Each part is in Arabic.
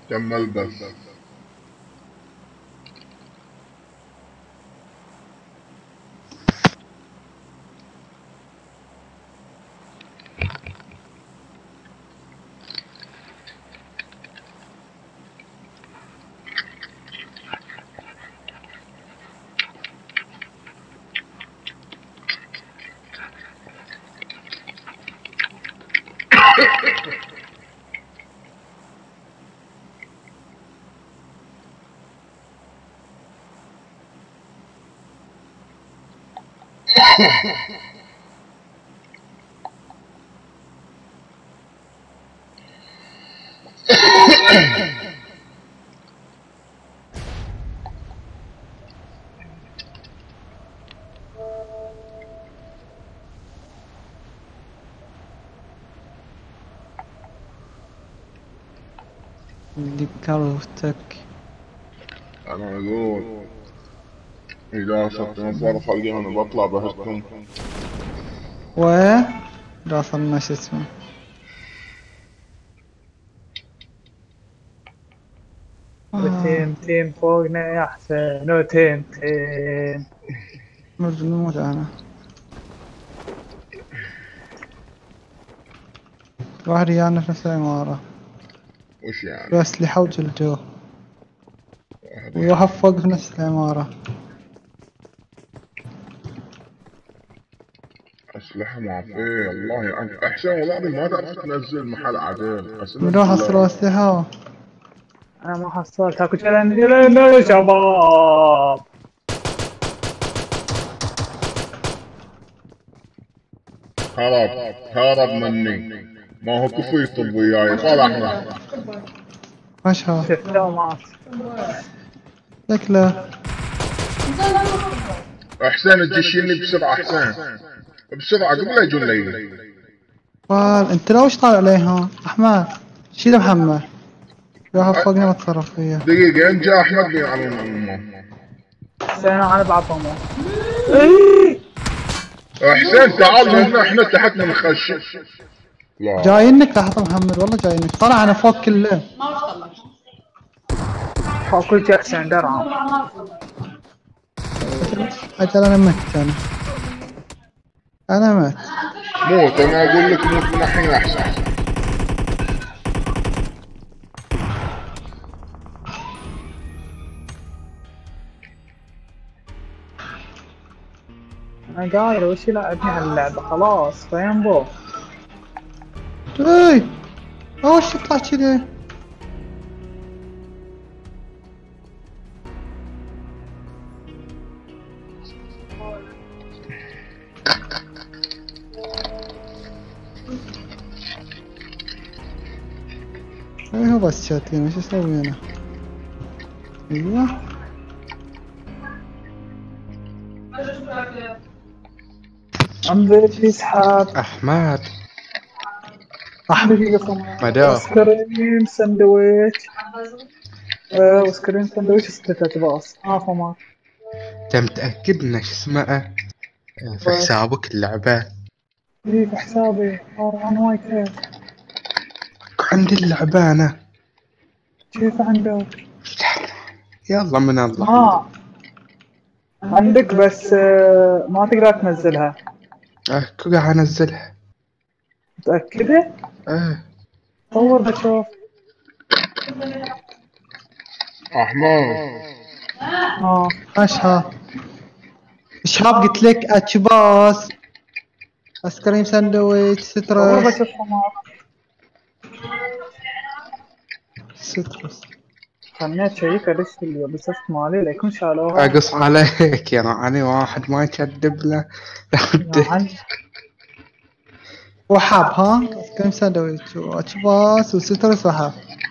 كم ملبس؟ اللي بكروتك. انا اقول اذا صرت مصاري خلقي انا بطلع بهزكم. و راسلنا شو اسمه. تيم فوقنا يا حسين وتيم نرجو نموت انا. واحد ويانا في نفس العمارة وش يعني؟ بأسلحة وجلدوه، واحد وواحد يعني فوق في نفس العمارة. اسلحة ما في الله يعني احسن والله ما تعرف تنزل محل عدل اسند نروح أصل بالله. أسلحة. انا ما حصلت اكو شلن يا شباب. هرب هرب مني، ما هو كفو يطب وياي طلع هنا. مشها شفته مات. شكله. احسن تجيشيني بسرعة احسن، بسرعة قبل لا يجون لي. قال انت لو ايش طالع عليها احمد؟ شيل محمد. في واحد فوقنا بتصرف فيه. دقيقة ان جاء احمد لي على امه. حسين انا بعطمه. احسن تعال هنا احنا تحت من خش. لا جايينك لحظة محمد، والله جايينك، طلع انا فوق كله. اكل جاكسون درعم. اجل انا مت انا مت. موت، انا اقول لك موت من الحين احسن. انا قايل وش يلعبني هاللعبة خلاص رينبو. اي وش يطلع كذا؟ اي هو بس شاتين، وش اسوي انا؟ ايوه انزل يسحب. أحمد دقيقة صمام. مدام وسكريم سندويتش. وسكريم سندويتش 6 باص فما. أنت متأكد إن شو اسمه في بس حسابك اللعبة؟ لي في حسابي عن وايت هيد. عندي اللعبة أنا. كيف عندك؟ يلا من الله. عندك بس ما تقدر تنزلها. كل قاعد أنزلها. متأكدة؟ أه طور بشوف. احمد اشها شهاب قلت لك اتشباس ايس كريم ساندويتش طور سترس. بشوف حمار. سترس خلني اشيك ادش في اليوم بس مالي لا يكون شالوها. أقص عليك يا راني، واحد ما يكذب له. يعني وحاب ها ايس كريم ساندويتش واتشباس وسترس وحاب.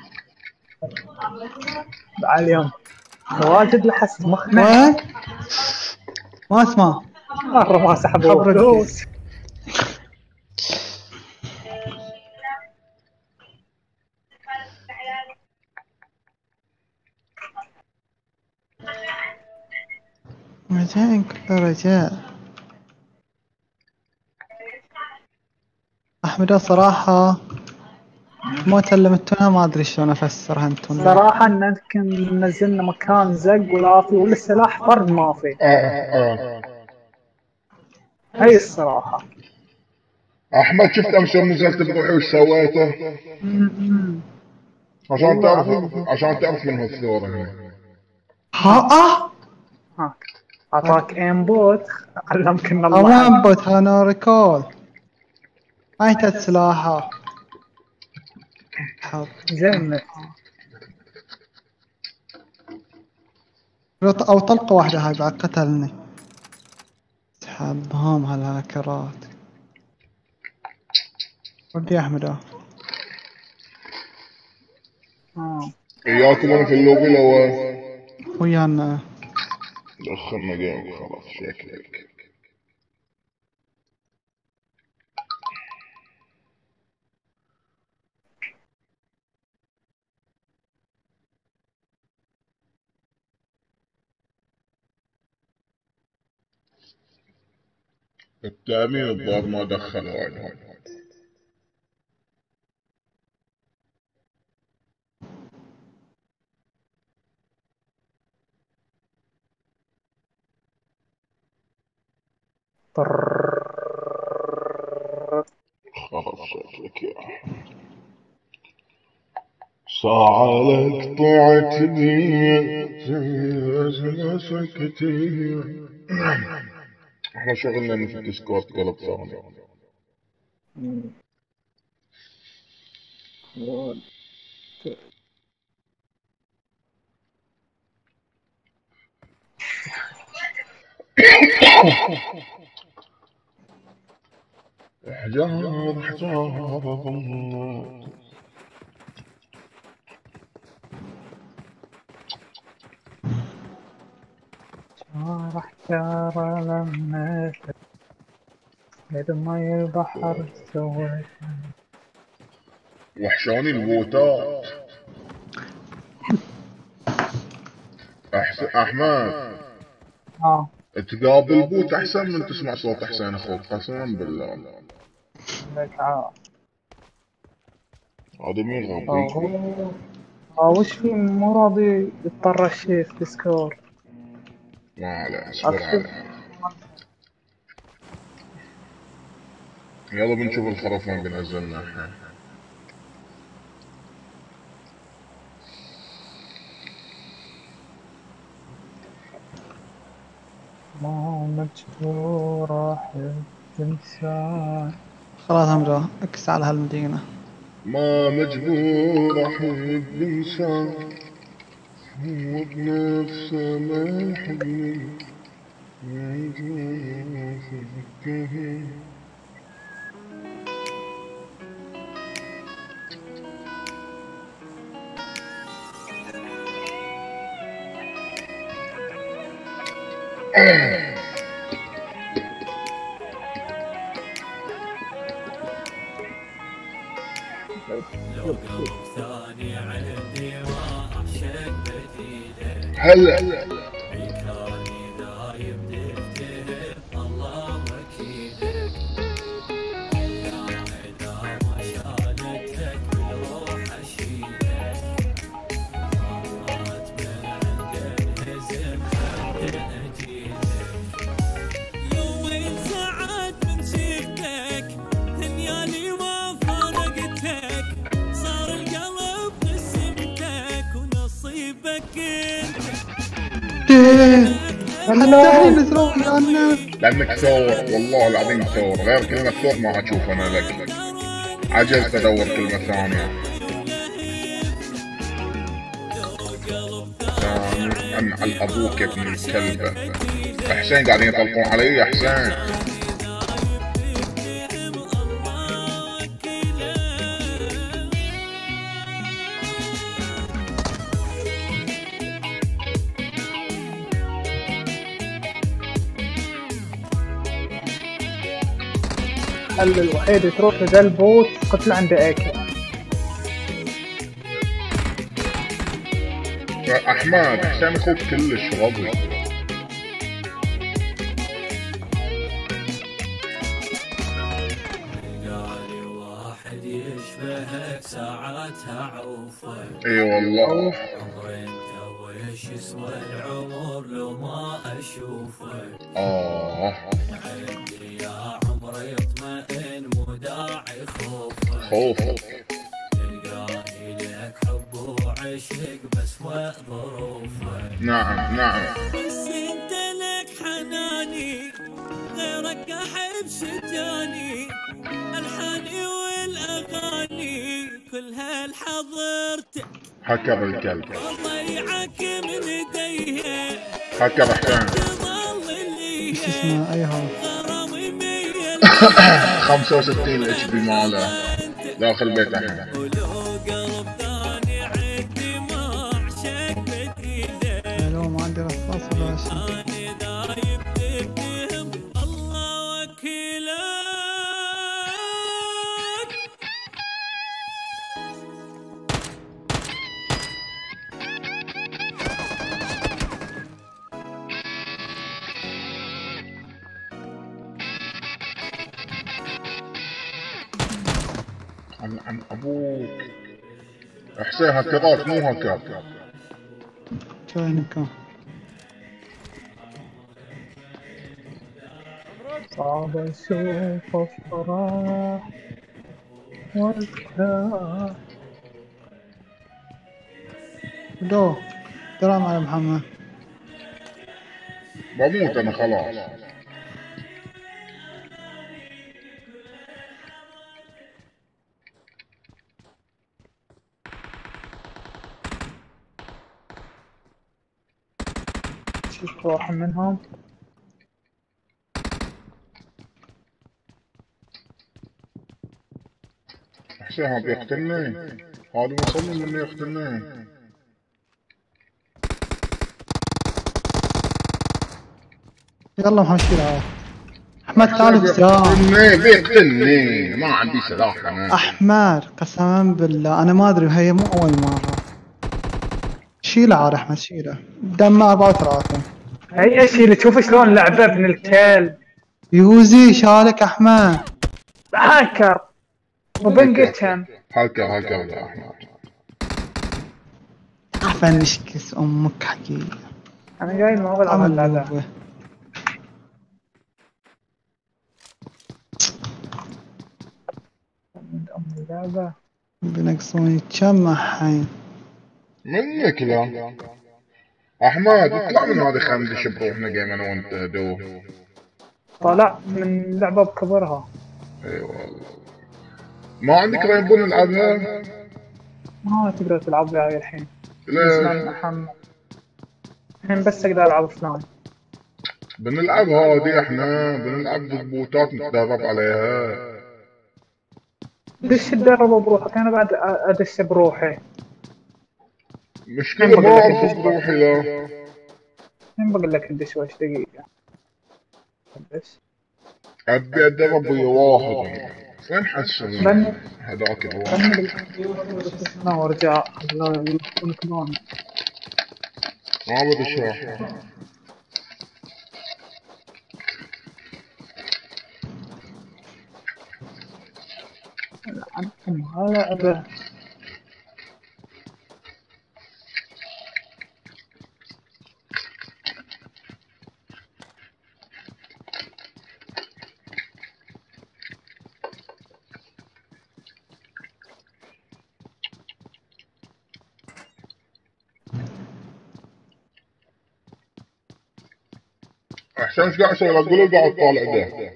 على اليوم واجد لحس مخنا. وين؟ ما اسمع. مرة ما سحبوا خبرك فلوس. رجاء كل رجاء. احمد صراحة موت اللي متونها ما ادري شلون افسرها انتم. صراحة انكم نزلنا مكان زق ولا في ولا السلاح طرد ما في. هي الصراحة. احمد شفت امس يوم نزلت بروحي وش سويته؟ عشان تعرف من هالثورة هنا. ها هاك اعطاك ايم بوت علمك ان ما الله. انبت انا ريكول. ما يحتاج سلاحه. حظ. زين. او طلقة واحدة هاي بعد قتلني. سحبهم هالهاكرات. ودي احمد اياكم انا في اللوبي لو ويانا. دخلنا جيم خلاص شكلك. التأمين الظاهر ما دخل وايد. خلاص شكلك يا ساعة لك طلعت بي زي سكتي. احنا شغلنا من في الديسكورد قلب ثاني. احجار احجار لما مي البحر سويت. وحشاني البوتات. احمد تقابل بوت احسن من تسمع صوت حسين اخوك قسما بالله. هذا مين غبي؟ وش في مو راضي يضطر الشيء في ديسكورد. ما عليه اصبر عليه. يلا بنشوف الخرف وين بنزلنا الحين. ما مجبور احب انسان. خلاص همجا اكس على هالمدينة. ما مجبور احب انسان هو بنفسه ما يحبني. هلا حتى الحين نزلوا ويانا. لانك ثور والله العظيم ثور. غير كلمة ثور ما اشوف انا لك. عجزت ادور كلمة ثانية. انعل ابوك يا ابن الكلبة. حسين قاعدين يطلقون علي يا حسين. الحل الوحيد تروح لذا البوت قتل عنده اكل. احمد حسين اخوك كلش غبي. واحد يشبهك ساعة اي والله. عمري انت وش يسوى العمر لو ما اشوفك. عندي يا عمري اطمئن مو داعي خوفك. تلقاني لك حب وعشق بس وظروفك. نعم نعم. بس انت لك حناني غيرك احب شجاني. الحاني والاغاني كلها لحضرتك. حكى بالكلب. اضيعك من ايديه. حكى بحكام. تظل لي ايش اسمه ايها غرامي 65 اتش بي ماله داخل بيت احمد. ولو قلب ثاني عندي ما عشق بديله. لو ما عندي رصاص ولا شيء. أنا دايب تتهم الله وكيلك. عن ابوك. حسين هكرات مو هكر. شوي نكا. صعب اشوف الفرح والكراح. دو سلام على محمد. بموت انا خلاص. شوف واحد منهم. حسين هذا يقتلني. هذا مصمم انه يقتلني. يلا محمد عاد. احمد تعال بسرعة. بيقتلني ما عندي سلاح انا. احمد قسما بالله انا ما ادري هي مو اول مرة. شيله عاد احمد شيله. دمه 34. هي اشيل تشوف شلون لعبه ابن الكلب. يوزي شالك احمد. هاكر وبنقتهم. هكر يا احمد. افنشكس امك حكي. انا جاي ما بلعب اللعبه. ام اللعبه بنقصوني كم الحين. منك لا. احمد اطلع من هذه خندش بروحنا جيم انا وانت دو. طلع من اللعبه بكبرها. اي والله. ما عندك رينبو نلعبها؟ ما تقدر تلعب وياي الحين. لا محمد الحين بس اقدر العب فلاين. بنلعب هذه احنا بنلعب بوتات نتدرب عليها. دش تدرب بروحك انا بعد ادش بروحي. مشكلة ما اعرف بروحي لا. الحين بقول لك ادش وش دقيقة. بس ابي اتدرب ويا واحد. وين حسن هذاك الواحد؟ انا وارجع يكون كلون. ما بدي شاح. هلا ابى احسن ايش قاعد اسوي؟ اقول له قاعد طالع ده.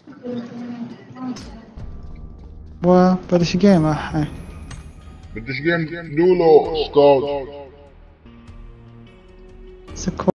وبلش جيم الحين. بدش جيم دولو سكوت. سكو